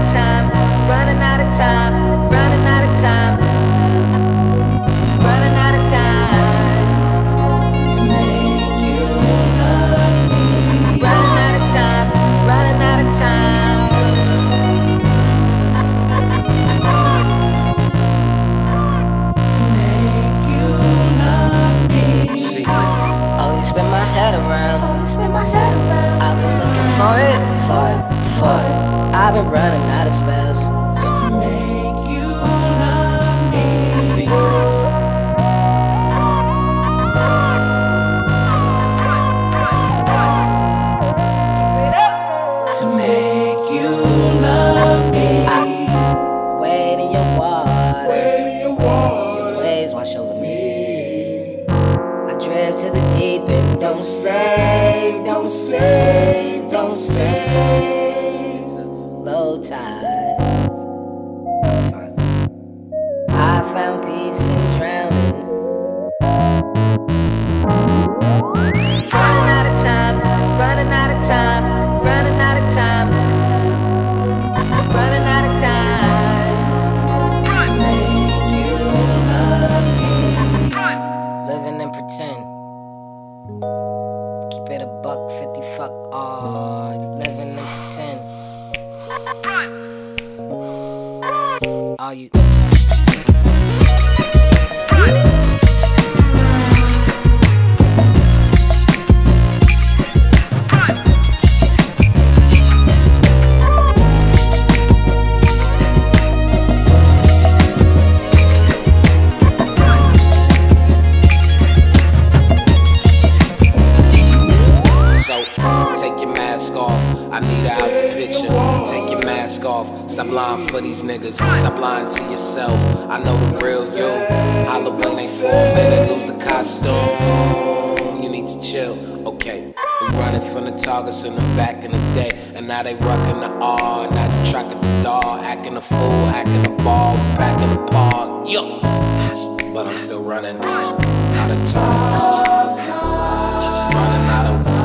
of time, running out of time, running out of time, running out of time to make you love me. Running out of time, running out of time. To make you love me. Secrets. Always spin my head around. Always spin my head around. I've been looking for it. I've been running out of spells to make you love me. Secrets. Keep it up. To make you love me. I wade in your water. Your waves wash over me. I drift to the deep end. Don't say, don't say, don't say. Low tide. I found peace in drowning. Running out of time, running out of time, running out of time, running out of time to make you love me. Living and pretend. Keep it $1.50, fuck all. You living and pretend. Are you? Take your mask off, I need her out the picture. Take your mask off, stop lying for these niggas. Stop lying to yourself, I know the real you. Halloween ain't for a minute, lose the costume. You need to chill, okay. We running from the targets in the back in the day, and now they rockin' the R. Now they tracking the dog, acting a fool, acting a ball, we packing the park, yo. But I'm still running out of time, running out of